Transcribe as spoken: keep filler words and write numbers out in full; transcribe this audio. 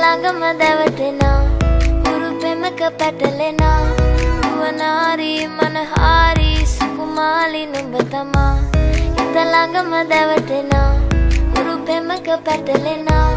ළඟම දැවටෙනා උරු පෙමක පැටලෙනා වනාරි මනහාරි සුකුමාලි නුඹ තමා හිත ළඟම දැවටෙනා උරු පෙමක පැටලෙනා